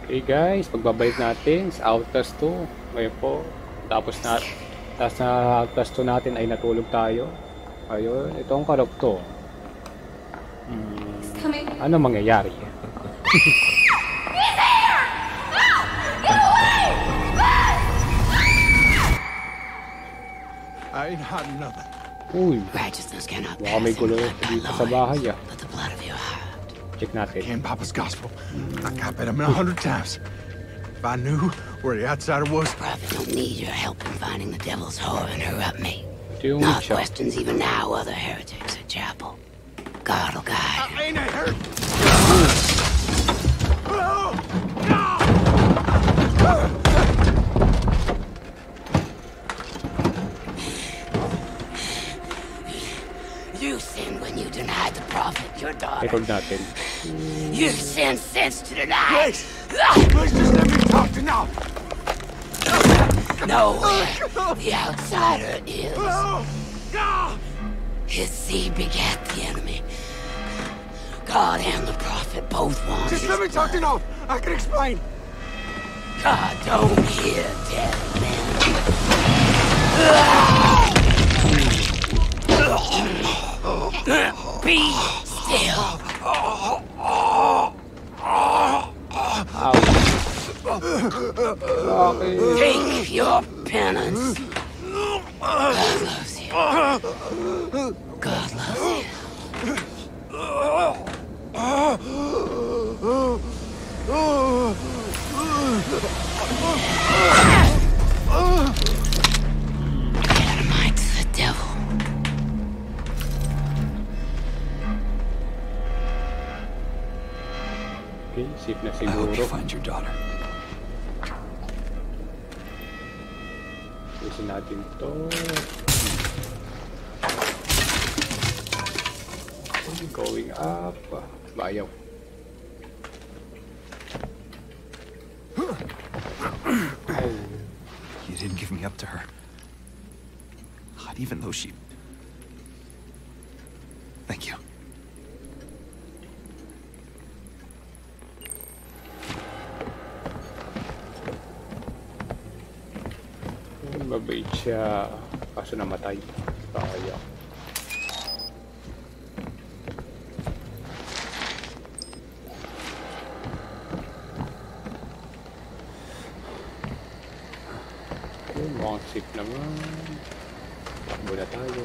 Okay guys, pagbabayad natin sa Outlast 2. Ngayon po, tapos na Outlast 2 natin ay natulog tayo. Ayun, itong karok to. Ano mangyayari? I ain't hiding nothing. Uy, Righteousness cannot baka may pass gulo in blood dito by sa bahay loins, ah. but the blood of your heart. Check natin. Can't Papa's gospel. I copied him 100 times. If I knew where the outsider was, Prophet don't need your help in finding the devil's whore and her up me. Ito yung Not siya. questions even now other heretics at chapel. God will guide. I ain't a hurt. You sinned when you denied the prophet, your daughter. Record natin. You sinned since to deny. Please, please just let me talk to now. No, the outsider is. His seed begat the enemy. God and the prophet both want Just his let me talk to blood. now. I can explain. God don't hear dead men. Be still. Okay. Take your penance. God loves you. God loves you. Dynamite to the devil. Okay, safe na I hope you siguro. find your daughter. Isin natin to. Going up. Bayaw. Oh. You didn't give me up to her. Not even though she... Thank you. Mabait siya. Kaso namatay. Kaya. Mukhang safe naman. Takbo na tayo.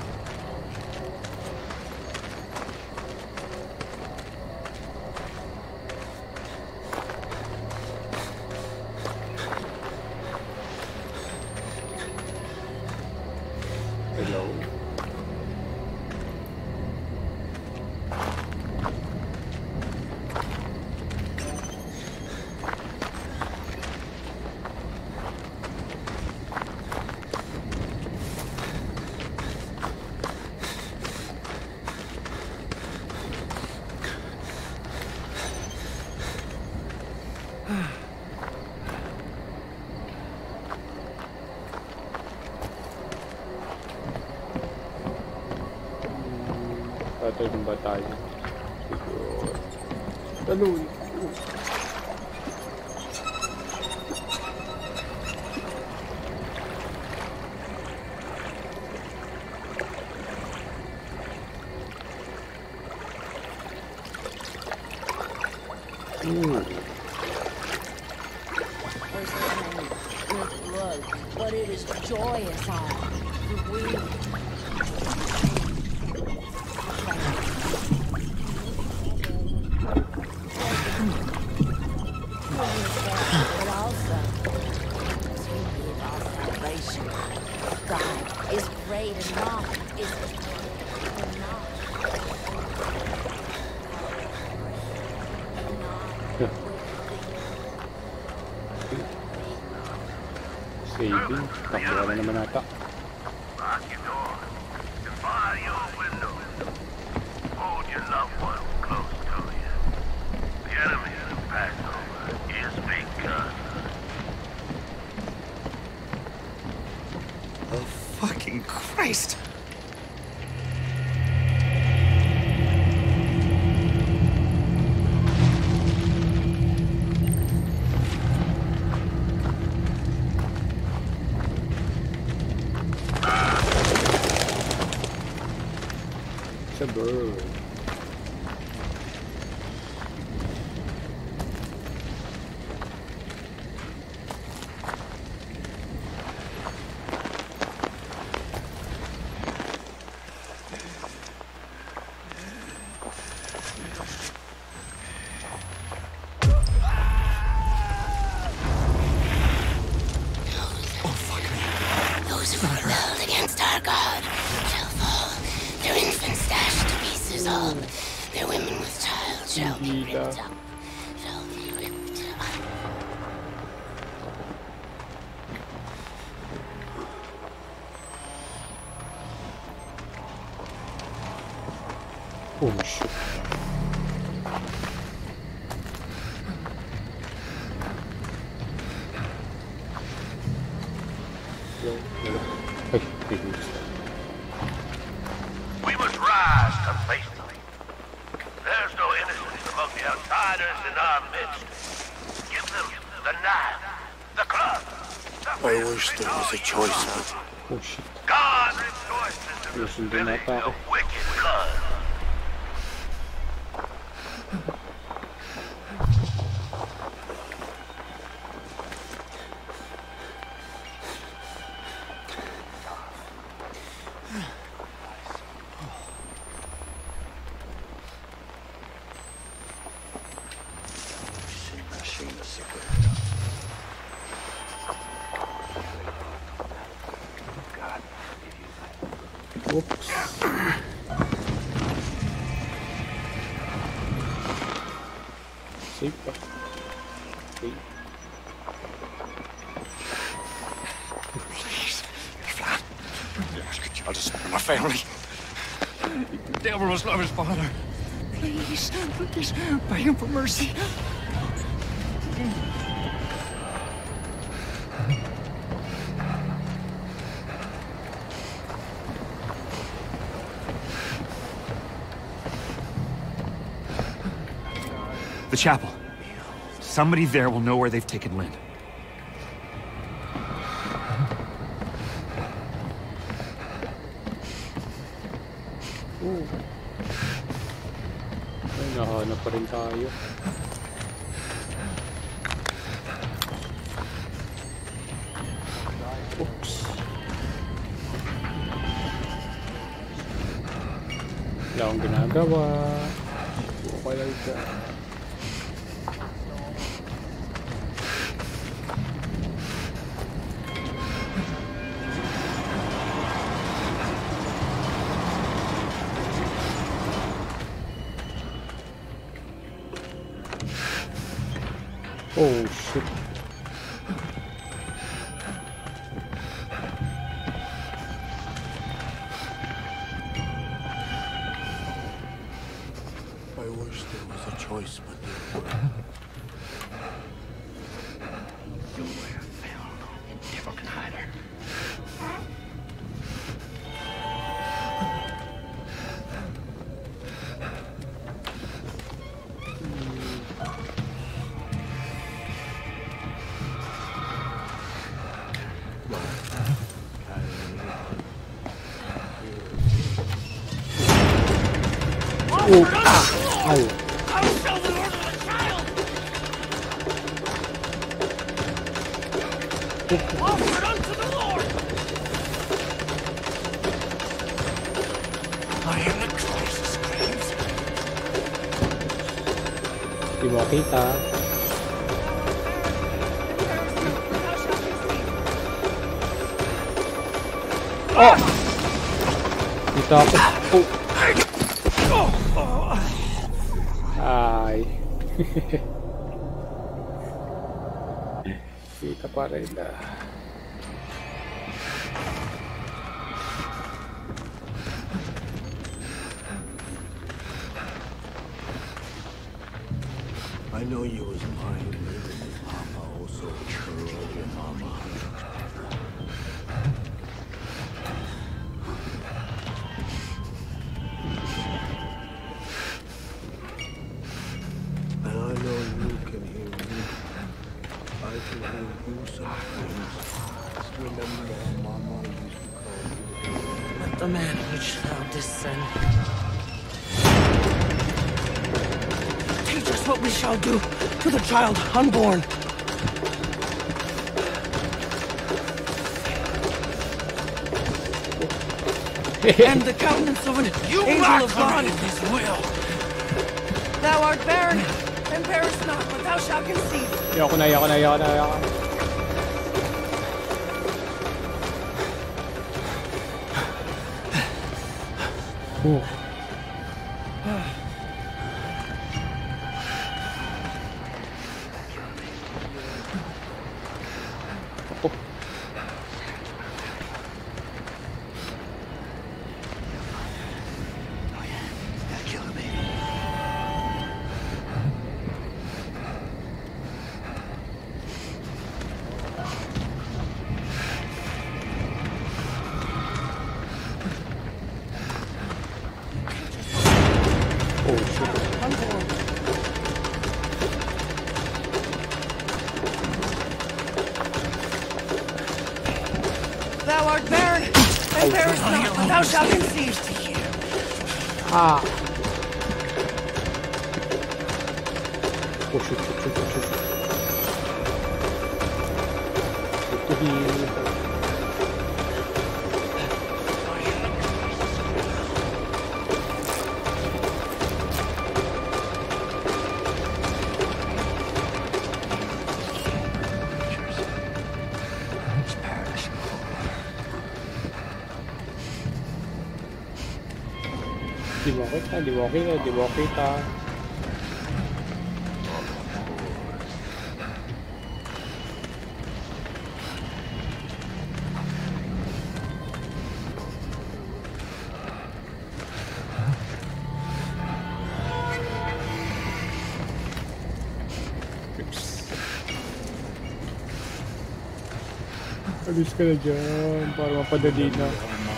Hello. Tatalon ba tayo? Siguro. Talon. With blood, but it is joyous hour. We but also to give our salvation. God is great and not is Saving. Takbo na naman ata. Lock your door and fire your windows. Hold your loved ones close to you. The enemy of Passover is begun. Oh, fucking Christ! Burn. Those who rebelled against our God shall fall. Their infants dashed to pieces all. Their women with child shall be ripped up. Shall be ripped up. Oh shit. Ay, bihis. We must rise unfaithfully. There's no innocence among the outsiders in our midst. Give them the knife, the club, the I wish there was a choice, but Oh shit. God rejoices in the Listen to spilling that, of wicked blood. Oops. Safe pa. Okay. I'll just spare my family. The devil must love his father. Please, please, beg him for mercy. The chapel. Somebody there will know where they've taken Lynn. Ay, nahanap pa rin tayo. Oops. Wala akong ginagawa. Okay lang dyan. Oh shit. I wish there was a choice, but Nowhere found. You never can hide her. Oh! Ow! I'll show the order of the child! Offered unto the Lord! I am the Christ. Di mo kita. Oh! Dito ako. Oh! Ay. Kita pa rin na. I know you was mine, Mama, also true, your mama. And I know you can hear me. I can hear you sometimes. Remember how Mama used to call you? Let the man which thou didst send Teach us what we shall do to the child unborn. And the countenance of an angel of God. His will. Thou art barren, and perish not, but thou shalt conceive. Ayoko na, ayoko na, ayoko na, ayoko na. Thou art barren, and perish not, but thou shalt conceive. Ah. Oh shoot, shoot, shoot, shoot, shoot. Shoot to heal. Di mo kita. Abis ka na dyan para mapadali na.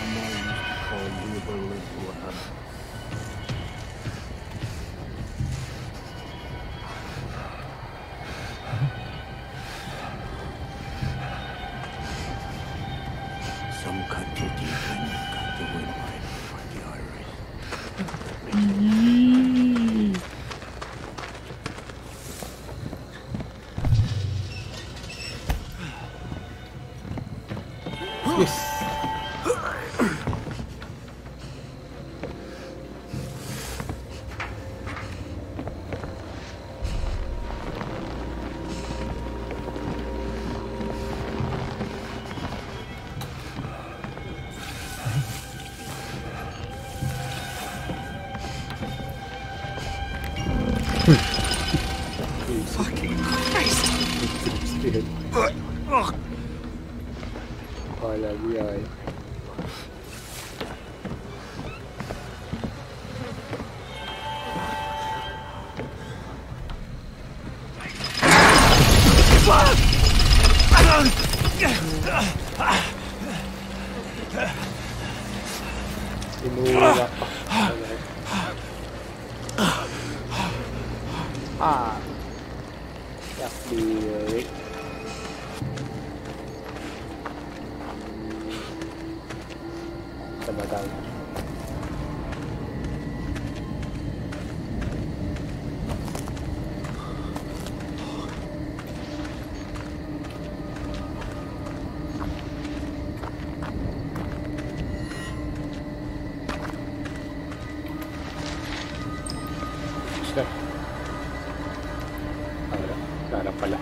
Some cut too deep and cut the wind right for the iris. Yes. Fucking Christ! Kala niya ay. Tinula pa. Ah. Yak diri. Tabagal. Step. Wala pala.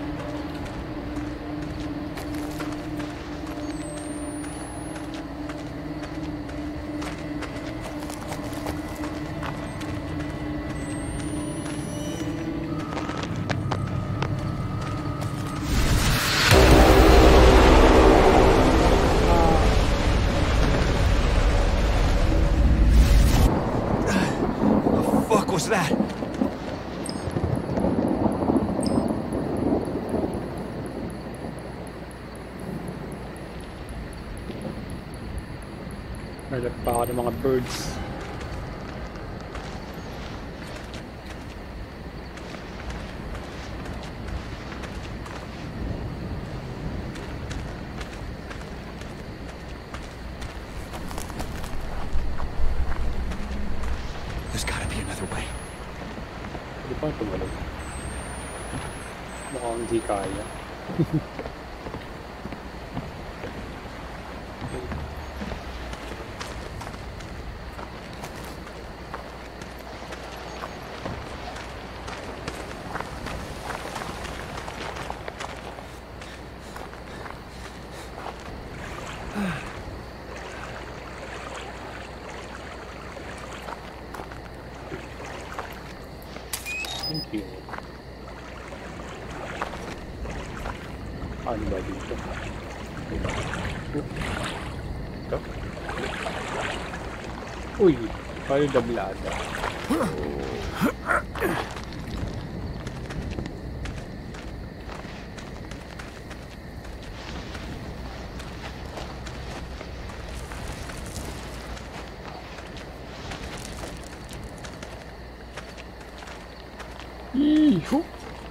The fuck was that? Nalap pa ako ng mga birds. There's gotta be another way. Hindi pa tumalog. Mukhang hindi kaya. Thank you. Ano ba dito? Ito? Uy! Paano dablada? Iho!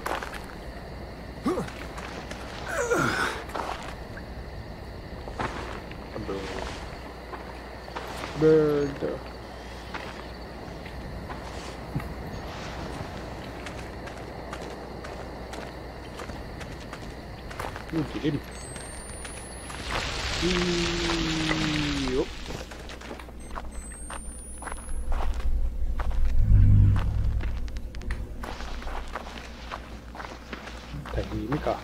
Bird. Dilim. Iyo. Tahimik ah.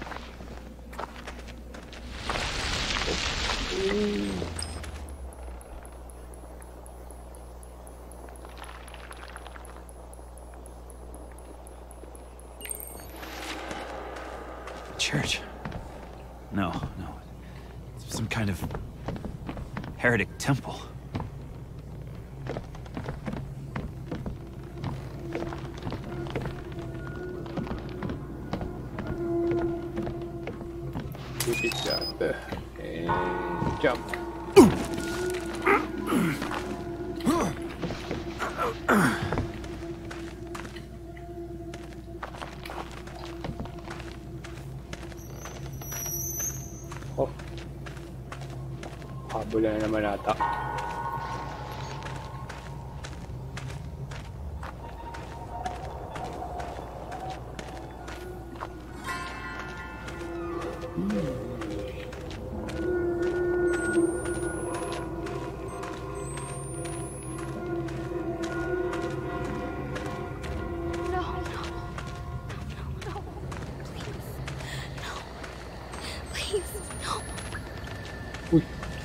Church. No. It's some kind of heretic temple. Repeat that. And jump. Oh. Habula na naman ata. Please, no. Uy,